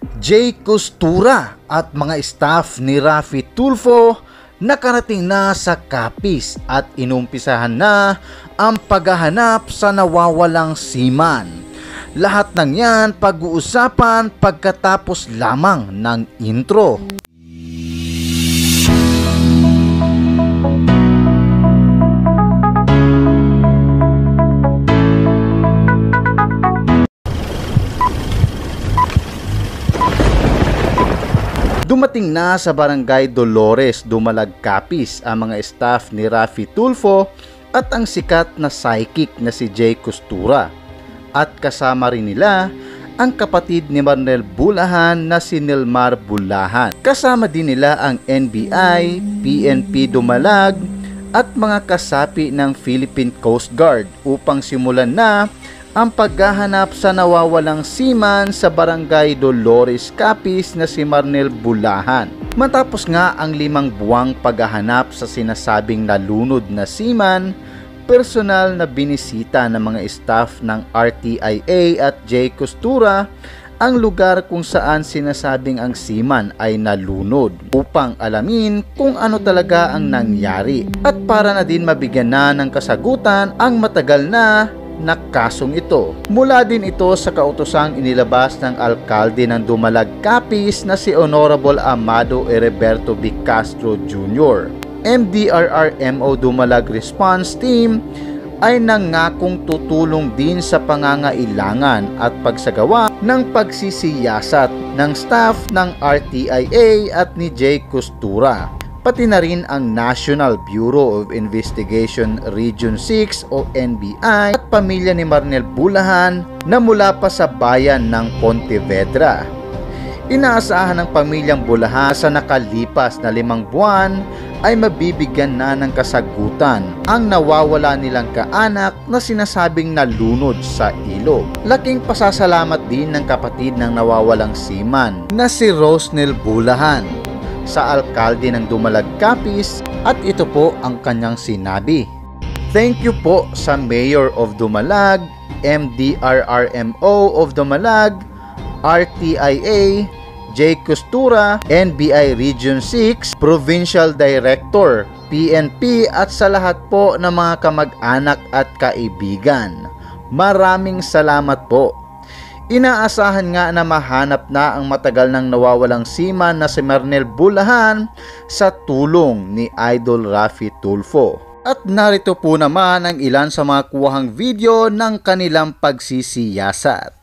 Jay Costura at mga staff ni Raffy Tulfo nakarating na sa Capiz at inumpisahan na ang paghahanap sa nawawalang seaman. Lahat ng yan pag-uusapan pagkatapos lamang ng intro. Dumating na sa Barangay Dolores, Dumalag, Capiz ang mga staff ni Raffy Tulfo at ang sikat na psychic na si Jay Costura. At kasama rin nila ang kapatid ni Marnel Bulahan na si Nilmar Bulahan. Kasama din nila ang NBI, PNP Dumalag at mga kasapi ng Philippine Coast Guard upang simulan na ang paghahanap sa nawawalang seaman sa Barangay Dolores, Capiz na si Marnel Bulahan. Matapos nga ang 5 buwang paghahanap sa sinasabing nalunod na seaman, personal na binisita ng mga staff ng RTIA at Jay Costura ang lugar kung saan sinasabing ang seaman ay nalunod upang alamin kung ano talaga ang nangyari at para na din mabigyan na ng kasagutan ang matagal na kasong ito. Mula din ito sa kautosang inilabas ng alkalde ng Dumalag, Capiz na si Honorable Amado Heriberto B. Castro Jr. MDRRMO Dumalag Response Team ay nangakong tutulong din sa pangangailangan at pagsagawa ng pagsisiyasat ng staff ng RTIA at ni Jay Costura, pati na rin ang National Bureau of Investigation Region 6 o NBI at pamilya ni Marnel Bulahan na mula pa sa bayan ng Pontevedra. Inaasahan ng pamilyang Bulahan sa nakalipas na 5 buwan ay mabibigyan na ng kasagutan ang nawawala nilang kaanak na sinasabing nalunod sa ilog. Laking pasasalamat din ng kapatid ng nawawalang seaman na si Rosnel Bulahan sa alkalde ng Dumalag, Capiz at ito po ang kanyang sinabi. Thank you po sa Mayor of Dumalag, MDRRMO of Dumalag, RTIA, Jay Costura, NBI Region 6, Provincial Director, PNP at sa lahat po ng mga kamag-anak at kaibigan. Maraming salamat po. Inaasahan nga na mahanap na ang matagal nang nawawalang seaman na si Marnel Bulahan sa tulong ni Idol Raffy Tulfo. At narito po naman ang ilan sa mga kuhang video ng kanilang pagsisiyasat.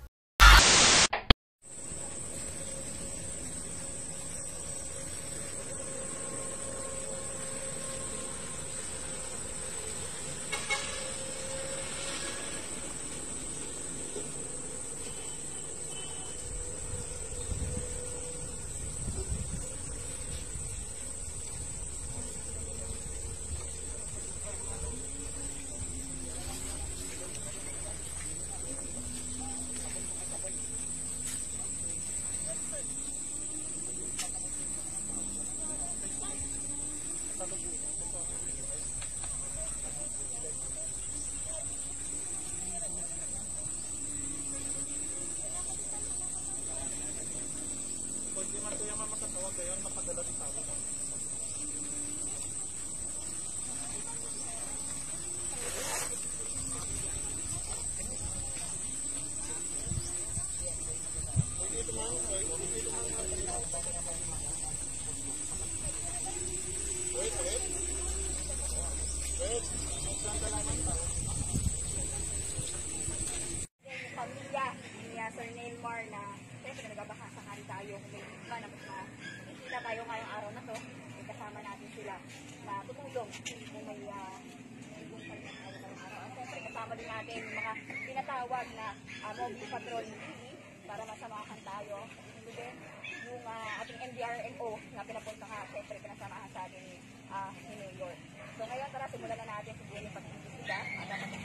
Pamilya ni Sir Nilmar na siyempre nagbabaka sakali tayo kung may iba na mas makikita tayo ngayong araw na to, may kasama natin sila na tutulong kung may ibang tayo ngayong araw. At siyempre kasama din natin yung mga tinatawag na mobile patrol TV para masamahan tayo. Ito din yung ating MDRMO na pinapunta nga, siyempre pinasamahan sa atin ni Mayor. So ngayon tara, simulan na natin siguro yung pag-iimbestiga at